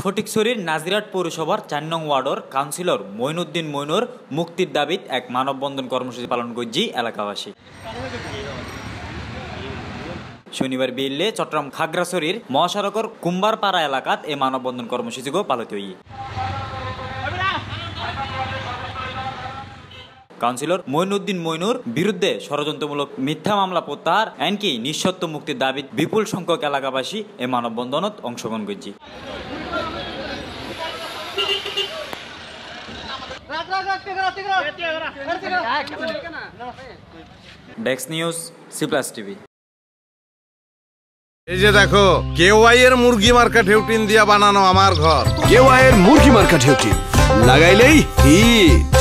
ফটিকছড়ির নাজিরাট পৌরসভার ৪ নং ওয়ার্ডের কাউন্সিলর মঈনুদ্দিন মঈনুর মুক্তির দাবিত এক মানববন্ধন কর্মসূচি পালন করছি এলাকাবাসী। শনিবার বিকেলে চট্টগ্রাম খাগড়াছড়ির মহাসড়কের কুম্বারপাড়া এলাকাত এই মানববন্ধন কর্মসূচিকে পালিত হই। কাউন্সিলর মঈনুদ্দিন মঈনুর বিরুদ্ধে ষড়যন্ত্রমূলক মিথ্যা মামলা প্রত্যাহার এমনকি নিঃশর্ত মুক্তির দাবিত বিপুল সংখ্যক এলাকাবাসী এই মানববন্ধনত অংশগ্রহণ করছি। Desk news Cplus TV. এই যে দেখো কেওয়াই এর মুরগি মার্কা ঢেউটিন দিয়া বানানো আমার ঘর। কেওয়াই এর মুরগি মার্কা ঢেউটিন লাগাইলেই হিট।